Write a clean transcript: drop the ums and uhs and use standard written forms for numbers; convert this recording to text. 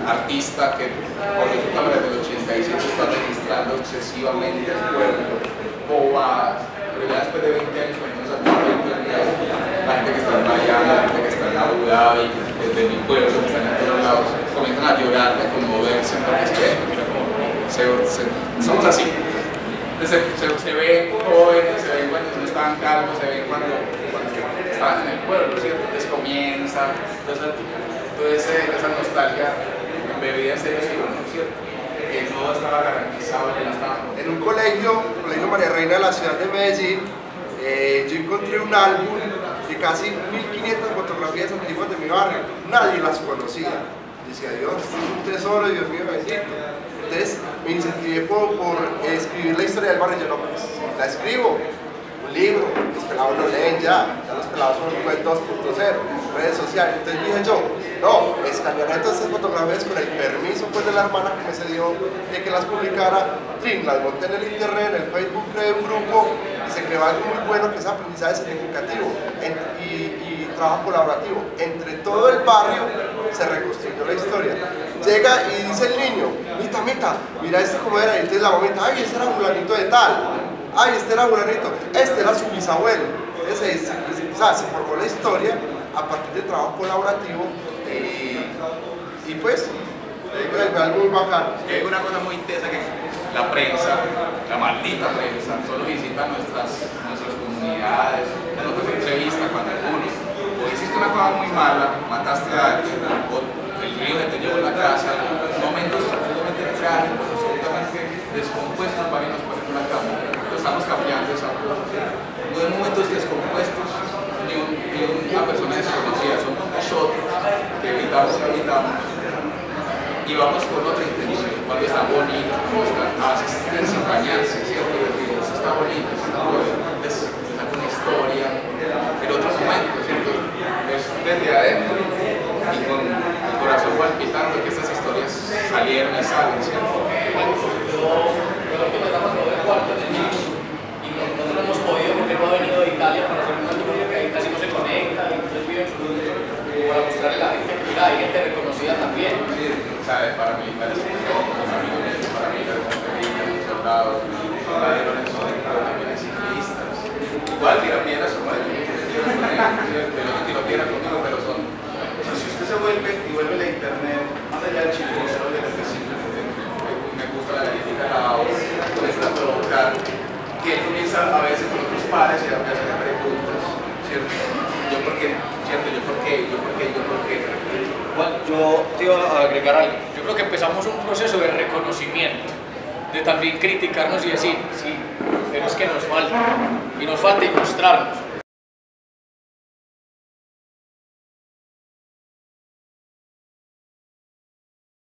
artista que por su cámara del 87 está registrando excesivamente el pueblo, bobadas, pero ya después de 20 años cuando nos acaba la gente que está en Miami, la gente que está en Abu Dhabi, desde mi pueblo, que están en todos lados, comienzan a llorar, a conmoverse, porque somos así. Se ven jóvenes, se ven cuando no estaban calvos, se ven cuando estaban en el pueblo, ¿cierto? Entonces comienza, entonces esa nostalgia embebida en serio, ¿cierto? Que no estaba garantizado, que no estaba. En un colegio María Reina de la ciudad de Medellín, yo encontré un álbum de casi 1500 fotografías antiguas de mi barrio. Nadie las conocía. Decía, Dios, esto es un tesoro, Dios mío bendito. Entonces me incentivé por escribir la historia del barrio. Yo no, pues la escribo, un libro, los pelados lo leen ya los pelados son web 2.0, redes sociales. Entonces dije yo, no, escanearé todas estas fotografías con el permiso pues de la hermana que me cedió de que las publicara, las monté en el internet, en el Facebook, creé un grupo y se creó algo muy bueno que es aprendizaje significativo y trabajo colaborativo. Entre todo el barrio se reconstruyó la historia. Llega y dice el niño, mita, mira este cómo era, y entonces la mamita, ay, este era fulanito de tal, ay, este era fulanito, este era su bisabuelo. Entonces se formó la historia a partir del trabajo colaborativo y pues fue algo muy bacano. Hay una cosa muy intensa que la prensa, la maldita prensa, solo visita nuestras comunidades, nos entrevista cuando uno o hiciste una cosa muy mala, mataste a alguien, o el río que te llevó a la casa, momentos absolutamente trágicos, absolutamente descompuestos para irnos por una cama. Entonces estamos cambiando esa cosa. No en momentos descompuestos, ni una persona desconocida, somos nosotros que evitamos y vamos con otra intención. Cuando está bonito, cuando está a veces sin bañarse, ¿cierto? Eso está bonito, es una historia, en otro momento, ¿cierto? Es desde adentro y con el corazón palpitando que estas historias salieron y salen, ¿cierto? Y nosotros no hemos podido porque no ha venido de Italia para hacer un matrimonio que ahí casi no se conecta y entonces vive en su mundo para mostrarle a la gente que mira, hay gente reconocida también. ¿Sabes? Paramilitares, paramilitares, soldados, ladrones, también ciclistas. Igual tiran piedras como él, tiro piedras conmigo, pero son. Si usted se vuelve y vuelve la internet, más allá del chismoso, de lo que simplemente me gusta la crítica, la comienza a provocar, que él comienza a veces con otros pares y a hacer preguntas, ¿cierto? Yo por qué, ¿cierto? Yo por qué. Bueno, yo te iba a agregar algo. Yo creo que empezamos un proceso de reconocimiento, de también criticarnos y decir, sí, pero es que nos falta, y nos falta y mostrarnos.